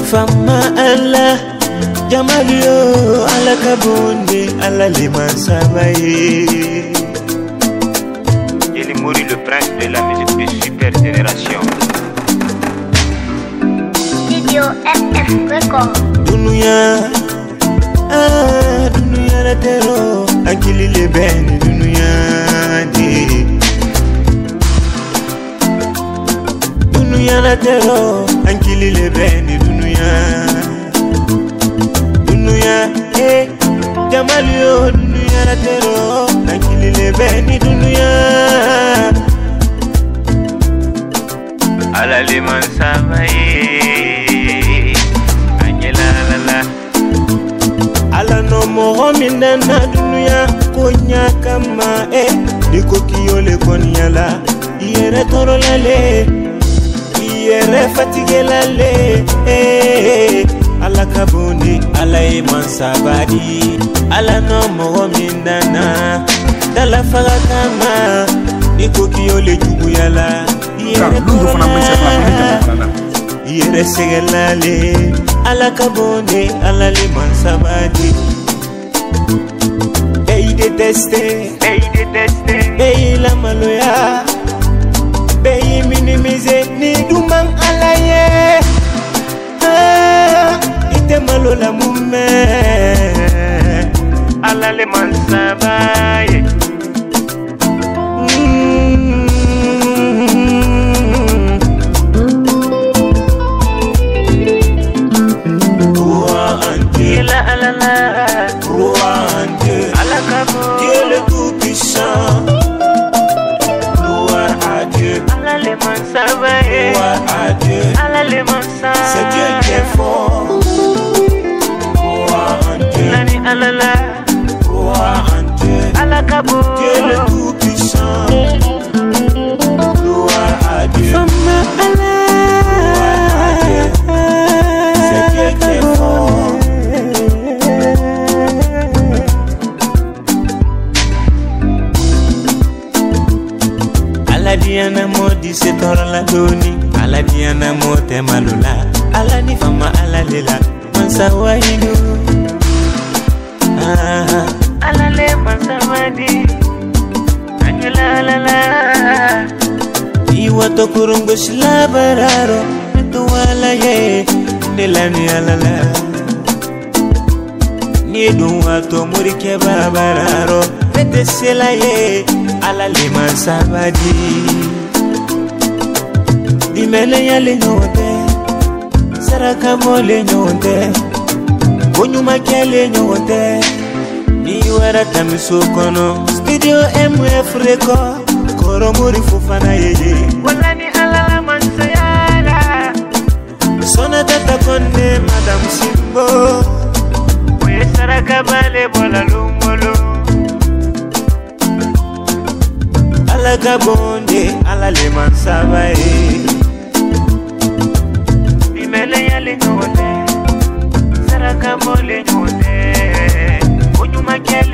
Fama Allah Jamalio ala kabonde ala liman sabaye. Il est Mori, le prince de la musique de super génération. Studio FF Record. Dunuya dunuya la tero akili le ben dunuya di. Dunuya la tero akili le ben dunuya. Dunuya Jamalio dunuya la tero akili le ben dunuya. Ala liman sabaye. Angela lala. Ala no mo minna na dunuya konya kama diko kiyole konyala yere toro lale yere fatige lale ala kaboni ala iman sabadi. Ala no mo minna na dala faga kama diko kiyole juguyala yere toro lale yere segelale ala kaboni ala liman sabadi. Bey détesté, bey la maloya, bey minimiser ni duman alaye. Ite malo la mume, Ala liman sabaye. Ala le mansa, c'est Dieu qui est fort. Roi en Dieu, Nani alala, roi en Dieu, ala kabo, Dieu le tout puissant. Gloire à Dieu, Fama Allah, c'est Dieu qui est fort. Ala diana modi se tora la doni. Ala diana mote malula. Ala ni fama ala lela mansa wahidu. ala le mansa wadi, Angela lala. Iwa to kurungo shila bararo tuwala ye nilani alala. Ni dunwa to murike babararo pete sela ye ala le mansa wadi. Dimele yale nyote saraka mole nyote konyuma kele nyote ni wara tamiso kono studio MF Record koro muri fufana yeye Wala ni alala mansa yala, sona tata konde madam Simbo oye saraka bale bola lumolo. ala gabonde ala le mansabaye. Imele yale nyote, saraka mole nyote, onyuma kele